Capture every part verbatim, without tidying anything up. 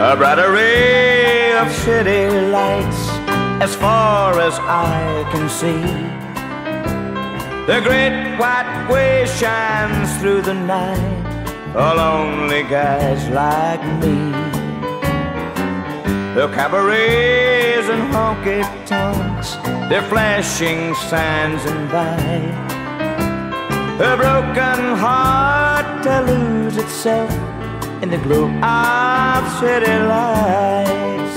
a bright array of city lights as far as I can see. The great white way shines through the night for lonely guys like me. The cabarets and honky-tonks, their flashing signs invite a broken heart to lose itself in the glow of city lights.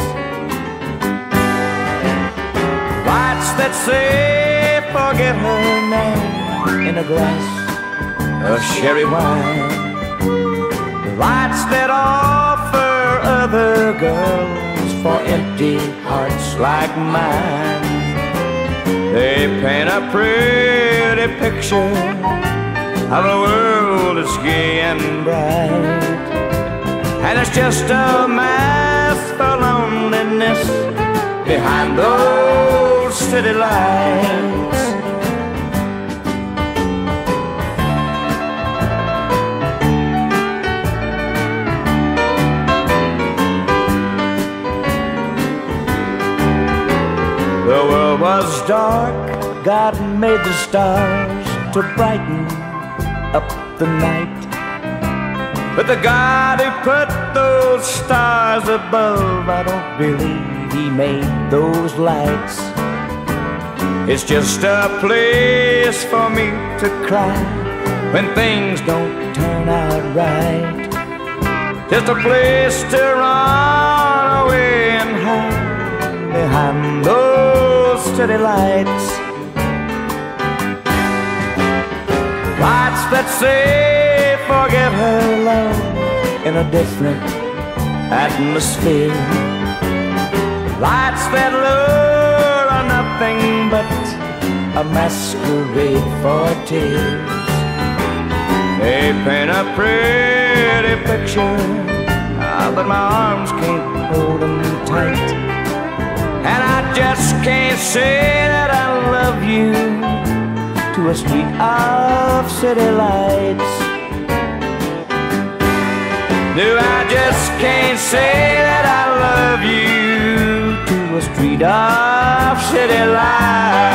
Lights that say forget her name in a glass of sherry wine. Lights that offer other girls for empty hearts like mine. They paint a pretty picture of a world that's gay and bright, and it's just a mask for loneliness behind those city lights. The world was dark, God made the stars to brighten up the night. But the God who put those stars above, I don't believe he made those lights. It's just a place for me to cry when things don't turn out right. Just a place to run away and hide behind those city lights. Lights that say forget her love in a different atmosphere. Lights that lure are nothing but a masquerade for tears. They paint a pretty picture, ah, but my arms can't hold them tight, and I just can't say that I love you to a street of city lights. No, I just can't say that I love you to a street of city lights.